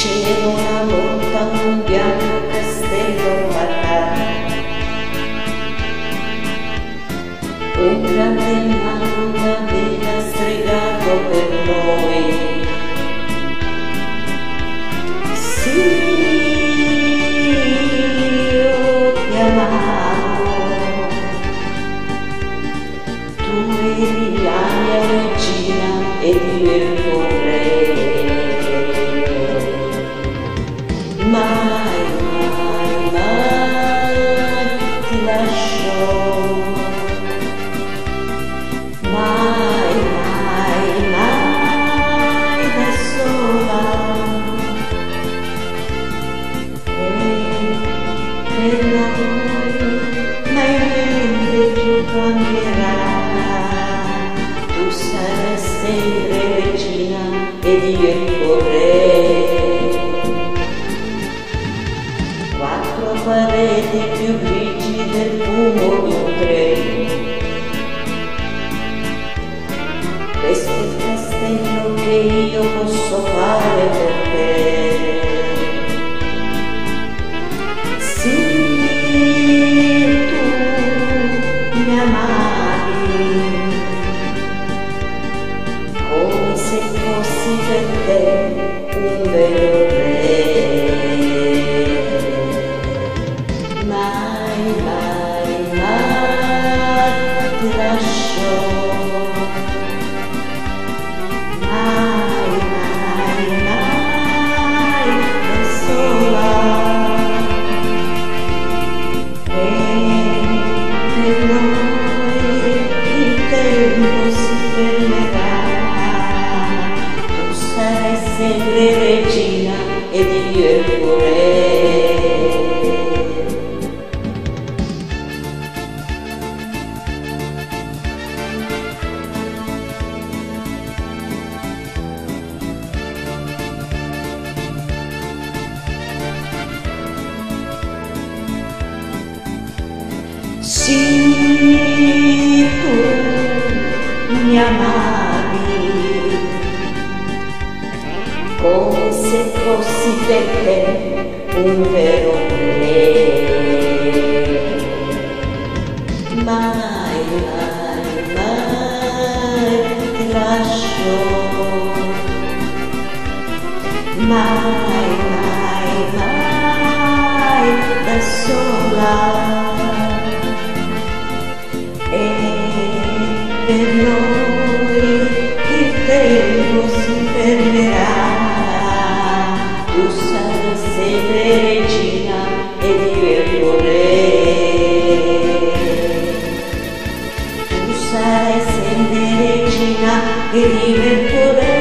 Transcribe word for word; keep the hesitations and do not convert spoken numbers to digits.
C'era una volta un bianco castello fatale, un grande mago aveva stregato per noi. Sì, io ti amavo, tu eri la mia regina ed io il tuo re. Mai, mai, mai ti lascio, mai, mai, mai da sola. E per noi mai niente più cambierà. Tu sarai sempre regina ed io il tuo re. Quattro pareti più grigi del fumo di un treno. Questo è il castello che io posso fare per te. Sì, tu mi amavi, come se fossi per te un vero re. Mai, mai, mai ti lascio, mai, mai, mai da sola. E per noi il tempo si fermerà. Tu sarai sempre regina ed io il tuo re. Sì, tu mi amavi, come se fossi per te un vero re. Mai, mai, mai ti lascio, mai, mai, mai da sola. E per noi il tempo si fermerà. Tu sarai sempre regina ed io il tuo re. Tu sarai sempre regina ed io il tuo re.